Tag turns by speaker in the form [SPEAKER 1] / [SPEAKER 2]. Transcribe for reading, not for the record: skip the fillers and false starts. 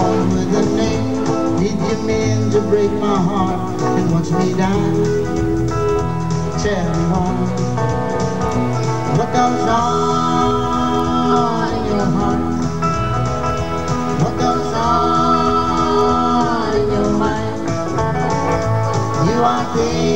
[SPEAKER 1] on with the name. Did you mean to break my heart and watch me die? Tell me more. What goes on in your heart? What goes on in your mind? You are there.